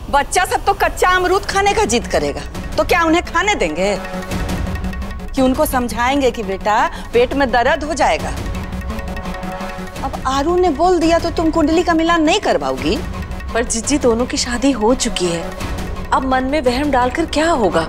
बच्चा सब तो कच्चा अमरूद खाने का जिद करेगा, तो क्या उन्हें खाने देंगे? कि उनको समझाएंगे कि बेटा पेट में दर्द हो जाएगा? अब आरू ने बोल दिया तो तुम कुंडली का मिलान नहीं करवाओगी? पर जीजी दोनों की शादी हो चुकी है, अब मन में वहम डालकर क्या होगा?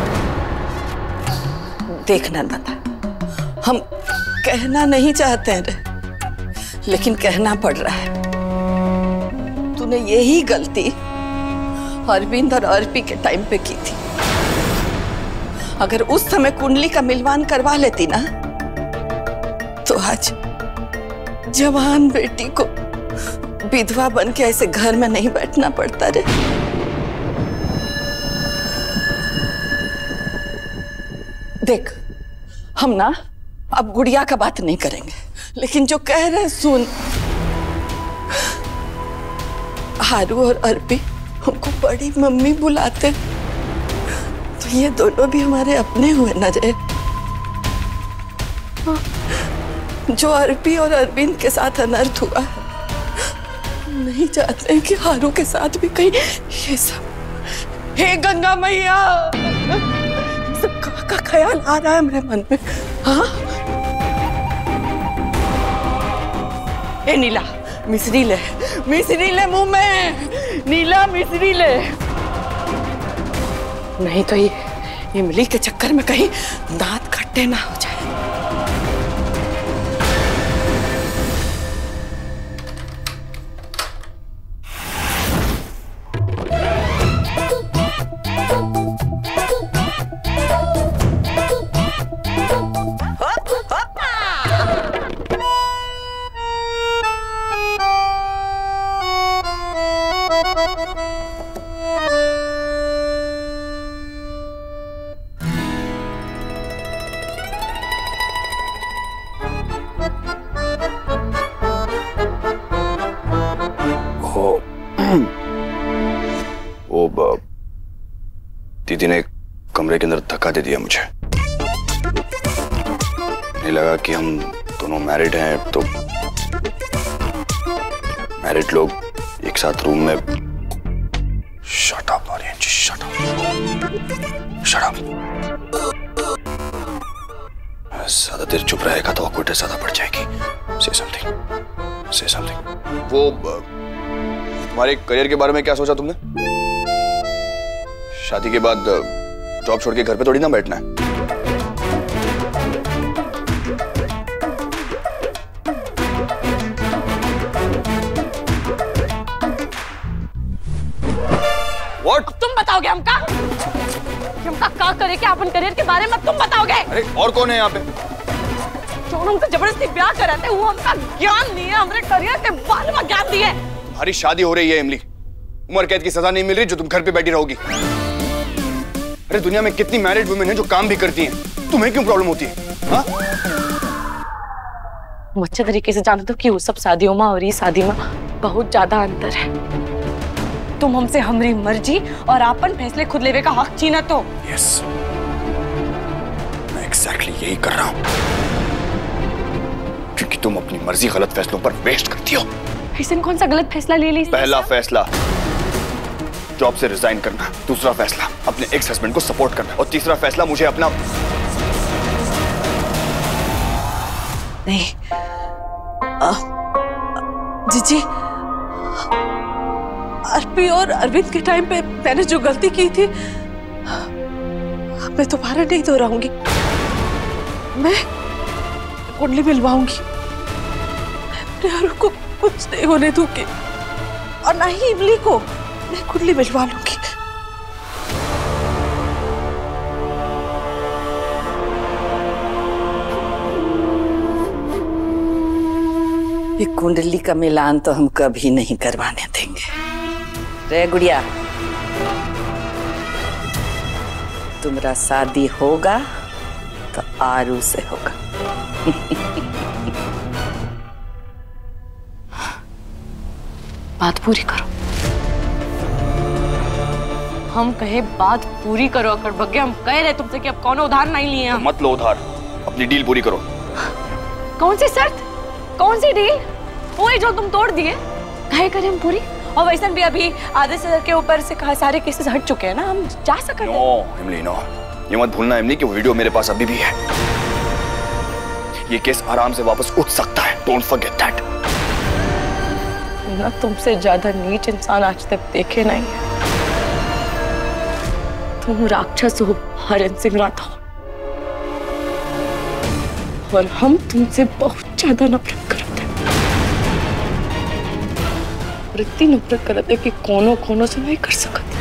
देखना नंदा, हम कहना नहीं चाहते हैं, लेकिन कहना पड़ रहा है। तूने यही गलती अरविंद और अर्पी के टाइम पे की थी। अगर उस समय कुंडली का मिलवान करवा लेती ना, तो आज जवान बेटी को विधवा बन के ऐसे घर में नहीं बैठना पड़ता रे। देख, हम ना अब गुड़िया का बात नहीं करेंगे, लेकिन जो कह रहे सुन। हारू और अर्पी हमको बड़ी मम्मी बुलाते, तो ये दोनों भी हमारे अपने हुए ना रे। जो अर्पी और अरविंद के साथ अनर्थ हुआ है, नहीं चाहते कि हारू के साथ भी कहीं ये सब। हे गंगा मैया, सब का ख्याल आ रहा है मेरे मन में। हाँ, ए नीला, मिश्री ले मुंह में। नीला, मिश्री ले, नहीं तो ये इमली के चक्कर में कहीं दांत खट्टे ना हो जाए। दीदी ने कमरे के अंदर धक्का दे दिया मुझे। नहीं लगा कि हम दोनों मैरिड हैं, तो मैरिड लोग एक साथ रूम में। Shut up Aryan ji, shut up, shut up. ज्यादा देर चुप रहेगा तो ऑकवर्डनेस ज्यादा बढ़ जाएगी। से समथिंग, से समथिंग। वो तुम्हारे करियर के बारे में क्या सोचा तुमने? शादी के बाद जॉब छोड़ के घर पे थोड़ी ना बैठना है। What? तुम बताओगे हमका क्या करे, क्या अपन करियर के बारे में तुम बताओगे? अरे और कौन है यहाँ पे? जो हमसे जबरदस्ती ब्याह कराते वो हमका ज्ञान नहीं है, हमारे करियर के बारे में ज्ञान दिए। तुम्हारी शादी हो रही है इमली, उम्र कैद की सजा नहीं मिल रही जो तुम घर पे बैठी रहोगी। अरे दुनिया में कितनी मैरिड वुमेन हैं जो काम भी करती हैं, तुम्हें क्यों प्रॉब्लम होती है? हाँ? अच्छे तरीके से जानते हो कि उस सब शादियों में और ये शादी में बहुत ज्यादा अंतर है। तुम हमसे हमारी मर्जी और अपन फैसले खुद लेवे का हक छीना तो। यस, मैं एग्जैक्टली यही कर रहा हूं, क्योंकि तुम अपनी मर्जी गलत फैसलों पर वेस्ट करती हो। ऐसे कौन सा गलत फैसला ले ली? पहला फैसला जॉब से रिजाइन करना, दूसरा फैसला अपने एक्स हस्बैंड को सपोर्ट करना, और तीसरा फैसला मुझे अपना। नहीं जीजी, अर्पी और अरविंद के टाइम पे मैंने जो गलती की थी मैं दोबारा नहीं दोहराऊंगी। मैं कुंडली मिलवाऊंगी, को कुछ नहीं होने दूंगी, और ना ही इमली को। मैं कुंडली मिलवा लूंगी। ये कुंडली का मिलान तो हम कभी नहीं करवाने देंगे रे गुड़िया। तुम्हारा शादी होगा तो आरू से होगा। बात पूरी करो। हम कहे बात पूरी करो अकर बग्गे, हम कह रहे तुमसे कि अब कौन उधार नहीं लिए हम। मत लो उधार, अपनी डील पूरी करो। कौन सी शर्त, कौन सी डील? वही जो तुम तोड़ दिए, कहे करें हम पूरी। और वैसे भी अभी आधे से के ऊपर से सारे केसेस हट चुके हैं ना, हम जा सकते हैं। नो इमली नो, ये मत भूलना इमली कि वो वीडियो मेरे पास अभी भी है। ये केस आराम से वापस उठ सकता है, डोंट फॉरगेट दैट। ना तुमसे ज्यादा नीच इंसान आज तक देखे नहीं है। तुम राक्षस हो हरन सिंह राठौर, और हम तुमसे बहुत ज्यादा नफरत करते हैं। और इतनी नफरत करते कि कोनों कोनों से नहीं कर सकते।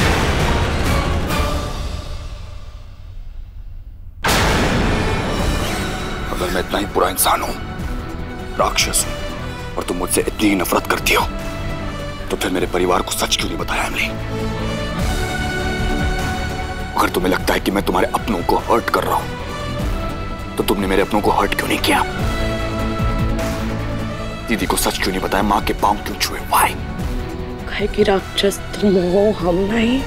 अगर मैं इतना ही बुरा इंसान हूं, राक्षस हूं, और तुम मुझसे इतनी ही नफरत करती हो, तो फिर मेरे परिवार को सच क्यों नहीं बताया इमली? अगर तुम्हें लगता है कि मैं तुम्हारे अपनों को हर्ट कर रहा हूं, तो तुमने मेरे अपनों को हर्ट क्यों नहीं किया? दीदी को सच क्यों नहीं बताया? माँ के पांव क्यों छुए? Why? कहे कि राक्षस तुम हो, हम नहीं।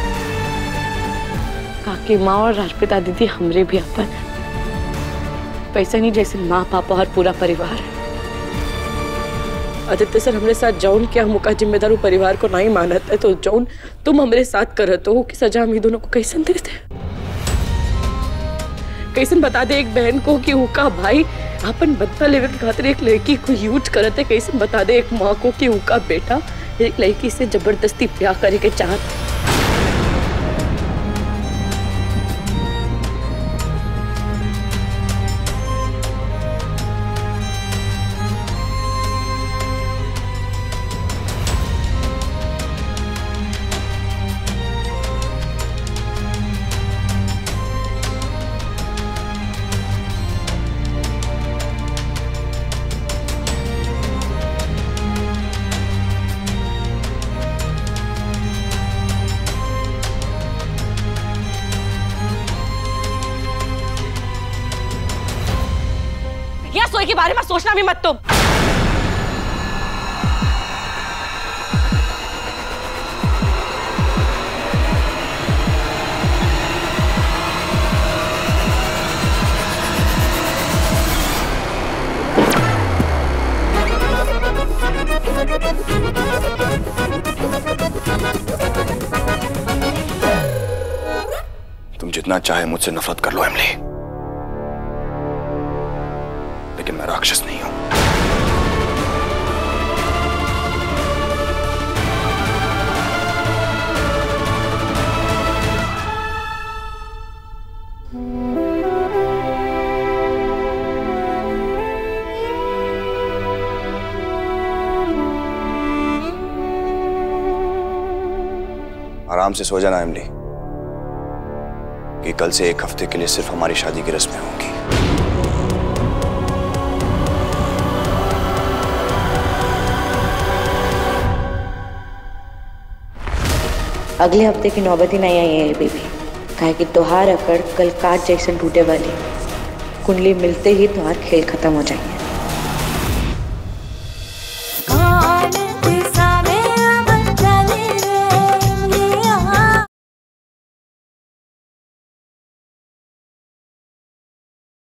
काकी माँ और राजपिता दीदी हमरे भी अपन पैसे नहीं, जैसे माँ पापा और पूरा परिवार है। आदित्य सर हमरे साथ जौन क्या मुका जिम्मेदार परिवार को नहीं मानता है, तो जौन तुम हमरे साथ करत हो कि सजा हम दोनों को कैसन देते? कैसन बता दे एक बहन को कि उका भाई अपन बदला लेवे के खातिर एक लड़की को यूज करत है? कैसन बता दे एक माँ को कि उका बेटा एक लड़की से जबरदस्ती ब्याह करे के चाहत? या सोई के बारे में सोचना भी मत तुम। तुम जितना चाहे मुझसे नफरत कर लो इमली, लेकिन मैं राक्षस नहीं हूं। आराम से सो जाना इमली, कि कल से एक हफ्ते के लिए सिर्फ हमारी शादी की रस्में होंगी। अगले हफ्ते की नौबत ही नहीं आई है बेबी, काहे कि त्योहार अकड़ कल काट जैसे टूटे वाली कुंडली मिलते ही त्योहार खेल खत्म हो जाएंगे।